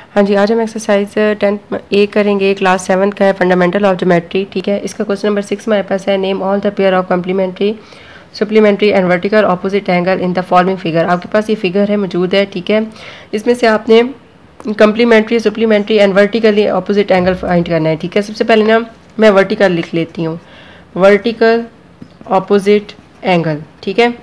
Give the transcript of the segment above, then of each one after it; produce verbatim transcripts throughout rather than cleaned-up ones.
हाँ जी, आज हम एक्सरसाइज टेन ए करेंगे, क्लास सेवन का है, फंडामेंटल ऑफ ज्योमेट्री। ठीक है, इसका क्वेश्चन नंबर सिक्स हमारे पास है, name all the pair of complementary supplementary and vertical opposite angle in the following figure. आपके पास ये फिगर है, मौजूद है। ठीक है, इसमें से आपने complementary supplementary and vertically opposite angle find करना है। ठीक है, सबसे पहले ना मैं वर्टिकल लिख लेती हूँ, वर्टिकल ऑपोजिट एंगल। ठीक है,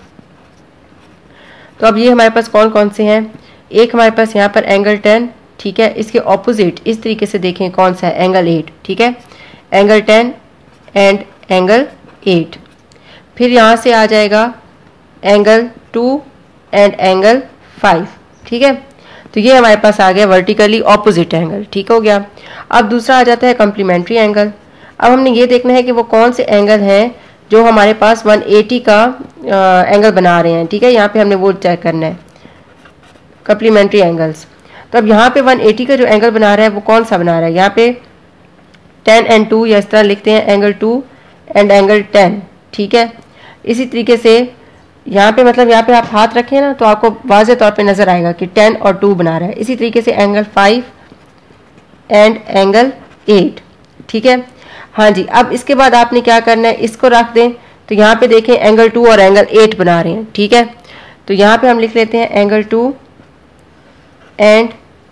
तो अब ये हमारे पास कौन कौन से हैं। एक हमारे पास यहाँ पर एंगल टेन। ठीक है, इसके ऑपोजिट इस तरीके से देखें कौन सा है, एंगल एट। ठीक है, angle ten and angle eight. फिर यहाँ से आ जाएगा angle two and angle five. ठीक है, तो ये हमारे पास आ गया वर्टिकली ऑपोजिट एंगल। ठीक हो गया। अब दूसरा आ जाता है कम्प्लीमेंट्री एंगल। अब हमने ये देखना है कि वो कौन से एंगल हैं जो हमारे पास वन एटी का एंगल बना रहे हैं। ठीक है, यहाँ पे हमने वो चेक करना है, कम्प्लीमेंट्री एंगल्स। तो अब यहाँ पे वन एटी का जो एंगल बना रहा है वो कौन सा बना रहा है, यहाँ पे टेन एंड टू, या इस तरह लिखते हैं angle two and angle ten. ठीक है, इसी तरीके से यहाँ पे मतलब यहाँ पे आप हाथ रखें ना तो आपको वाज़े तौर पे नज़र आएगा कि टेन और टू बना रहा है। इसी तरीके से angle five and angle eight. ठीक है, हाँ जी। अब इसके बाद आपने क्या करना है, इसको रख दें तो यहाँ पे देखें एंगल टू और एंगल एट बना रहे हैं। ठीक है, तो यहाँ पे हम लिख लेते हैं angle two and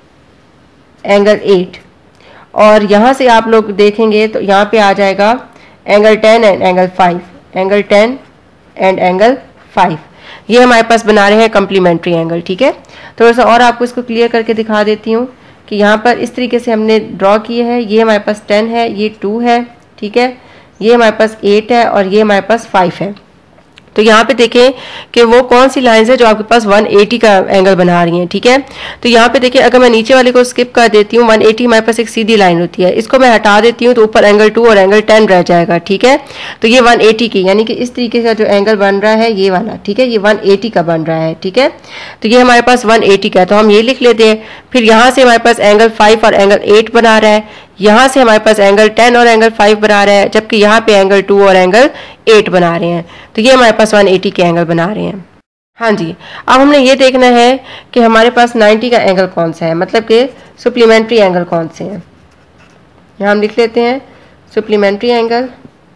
angle eight, और यहाँ से आप लोग देखेंगे तो यहाँ पे आ जाएगा angle ten and angle five, angle ten and angle five. ये हमारे पास बना रहे हैं कम्प्लीमेंट्री एंगल। ठीक है, थोड़ा सा और आपको इसको क्लियर करके दिखा देती हूँ कि यहाँ पर इस तरीके से हमने ड्रॉ किए हैं। ये हमारे पास टेन है, ये टू है। ठीक है, ये हमारे पास एट है और ये हमारे पास फाइव है। तो यहाँ पे देखें कि वो कौन सी लाइंस है जो आपके पास वन एटी का एंगल बना रही हैं। ठीक है, तो यहाँ पे देखिए अगर मैं नीचे वाले को स्किप कर देती हूँ, वन एटी हमारे पास एक सीधी लाइन होती है, इसको मैं हटा देती हूँ तो ऊपर एंगल टू और एंगल टेन रह जाएगा। ठीक है, तो ये वन एटी की, यानी कि इस तरीके का जो एंगल बन रहा है ये वाला, ठीक है, ये वन एटी का बन रहा है। ठीक है, तो ये हमारे पास वन एटी का है, तो हम ये लिख लेते हैं। फिर यहाँ से हमारे पास एंगल फाइव और एंगल एट बना रहा है, यहाँ से हमारे पास एंगल टेन और एंगल फाइव बना रहा है, जबकि यहाँ पे एंगल टू और एंगल एट बना रहे हैं। तो ये हमारे पास वन एटी के एंगल बना रहे हैं। हाँ जी, अब हमने ये देखना है कि हमारे पास नाइन्टी का एंगल कौन सा है, मतलब कि सप्लीमेंट्री एंगल कौन से हैं। यहाँ हम लिख लेते हैं सप्लीमेंट्री एंगल।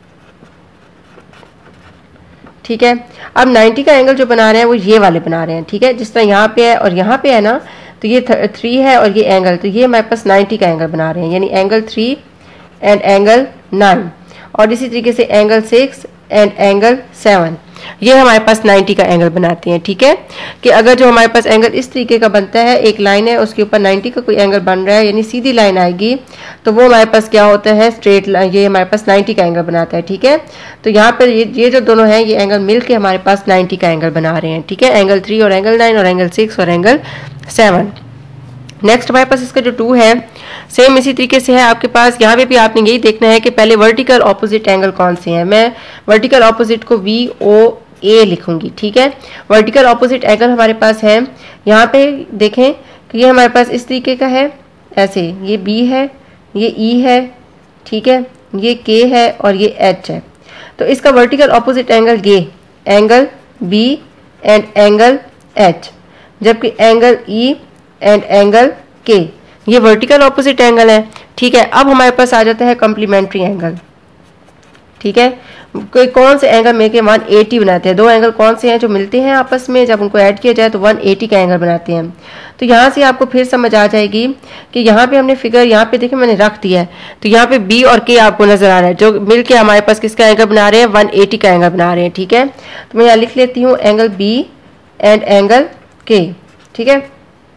ठीक है, अब नाइन्टी का एंगल जो बना रहे हैं वो ये वाले बना रहे हैं। ठीक है, जिस तरह यहाँ पे है और यहाँ पे है ना, तो ये थ्री है और ये एंगल, तो ये हमारे पास नाइन्टी का एंगल बना रहे हैं, यानी angle three and angle nine, और इसी तरीके से angle six and angle seven, ये हमारे पास नाइन्टी का एंगल बनाते हैं। ठीक है, कि अगर जो हमारे पास एंगल इस तरीके का बनता है, एक लाइन है उसके ऊपर नाइन्टी का कोई एंगल बन रहा है, यानी सीधी लाइन आएगी, तो वो हमारे पास क्या होता है, स्ट्रेट लाइन, ये हमारे पास नाइन्टी का एंगल बनाता है। ठीक है, तो यहाँ पर ये ये जो दोनों हैं ये एंगल मिल के हमारे पास नाइन्टी का एंगल बना रहे हैं। ठीक है, एंगल थ्री और एंगल नाइन और एंगल सिक्स और एंगल सेवन। नेक्स्ट हमारे पास इसका जो टू है सेम इसी तरीके से है आपके पास। यहाँ पे भी आपने यही देखना है कि पहले वर्टिकल ऑपोजिट एंगल कौन से हैं। मैं वर्टिकल ऑपोजिट को वी ओ ए लिखूंगी। ठीक है, वर्टिकल ऑपोजिट एंगल हमारे पास है, यहाँ पे देखें कि ये हमारे पास इस तरीके का है, ऐसे ये बी है, ये ई है, ठीक है, ये के है और ये एच है। तो इसका वर्टिकल ऑपोजिट एंगल ये angle B and angle H, जबकि angle E and angle K ये वर्टिकल ऑपोजिट एंगल है। ठीक है, अब हमारे पास आ जाता है कम्प्लीमेंट्री एंगल। ठीक है, कोई कौन से एंगल मिलके वन एटी बनाते हैं, दो एंगल कौन से हैं जो मिलते हैं आपस में, जब उनको ऐड किया जाए तो वन एटी का एंगल बनाते हैं। तो यहाँ से आपको फिर समझ आ जाएगी कि यहाँ पे हमने फिगर यहाँ पे देखिए मैंने रख दिया है, तो यहाँ पे बी और के आपको नजर आ रहा है, जो मिलके हमारे पास किसका एंगल बना रहे हैं, वन एटी का एंगल बना रहे हैं। ठीक है, तो मैं यहाँ लिख लेती हूँ एंगल बी एंड एंगल के। ठीक है,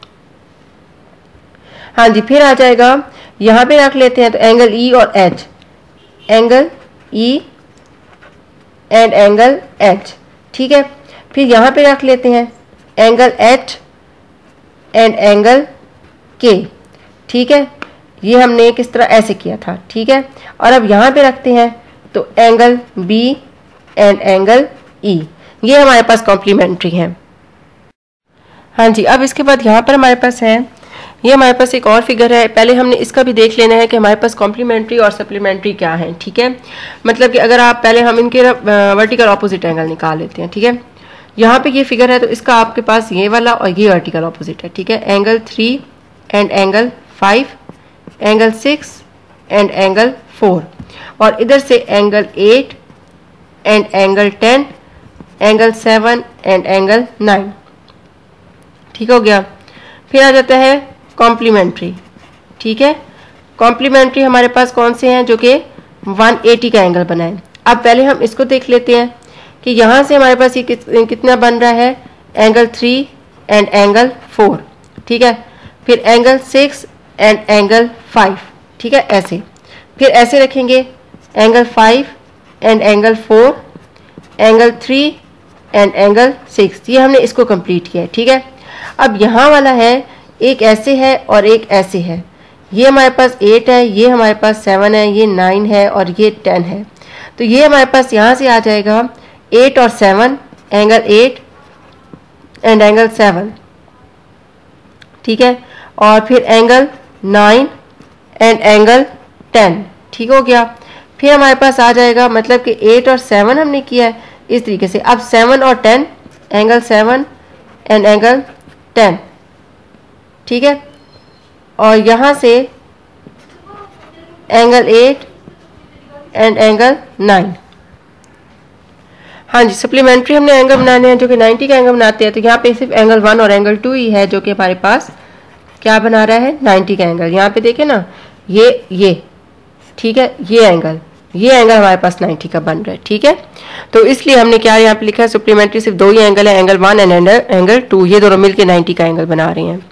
हाँ जी, फिर आ जाएगा यहाँ पे रख लेते हैं तो एंगल ई और H, angle E and angle H. ठीक है, फिर यहाँ पे रख लेते हैं एंगल एच एंड एंगल के। ठीक है, ये हमने किस तरह ऐसे किया था। ठीक है, और अब यहाँ पे रखते हैं तो angle B and angle E, ये हमारे पास कॉम्प्लीमेंट्री हैं। हाँ जी, अब इसके बाद यहाँ पर हमारे पास है, ये हमारे पास एक और फिगर है। पहले हमने इसका भी देख लेना है कि हमारे पास कॉम्प्लीमेंट्री और सप्लीमेंट्री क्या है। ठीक है, मतलब कि अगर आप पहले हम इनके वर्टिकल ऑपोजिट एंगल निकाल लेते हैं। ठीक है, यहाँ पे ये फिगर है तो इसका आपके पास ये वाला और ये वर्टिकल ऑपोजिट है। ठीक है, angle three and angle five, angle six and angle four, और इधर से angle eight and angle ten, angle seven and angle nine. ठीक हो गया। फिर आ जाता है कॉम्प्लीमेंट्री। ठीक है, कॉम्प्लीमेंट्री हमारे पास कौन से हैं जो कि वन एटी का एंगल बनाए। अब पहले हम इसको देख लेते हैं कि यहाँ से हमारे पास ये कित, कितना बन रहा है, angle three and angle four. ठीक है, फिर angle six and angle five. ठीक है, ऐसे फिर ऐसे रखेंगे, angle five and angle four, angle three and angle six. ये हमने इसको कंप्लीट किया है। ठीक है, अब यहाँ वाला है, एक ऐसे है और एक ऐसे है। ये हमारे पास एट है, ये हमारे पास सेवन है, ये नाइन है और ये टेन है। तो ये हमारे पास यहाँ से आ जाएगा एट और seven, angle eight and angle seven. ठीक है, और फिर angle nine and angle ten. ठीक हो गया। फिर हमारे पास आ जाएगा, मतलब कि एट और सेवन हमने किया है इस तरीके से। अब सेवन और ten, angle seven and angle ten. ठीक है, और यहाँ से angle eight and angle nine. हाँ जी, सप्लीमेंट्री हमने एंगल बनाने हैं जो कि नाइन्टी का एंगल बनाते हैं। तो यहाँ पे सिर्फ एंगल वन और एंगल टू ही है जो कि हमारे पास क्या बना रहा है, नाइन्टी का एंगल। यहाँ पे देखें ना, ये ये ठीक है, ये एंगल ये एंगल हमारे पास नाइन्टी का बन रहा है। ठीक है, तो इसलिए हमने क्या यहाँ पे लिखा है, सप्लीमेंट्री सिर्फ दो ही एंगल है, angle one and angle two, ये दोनों मिलकर नाइन्टी का एंगल बना रहे हैं।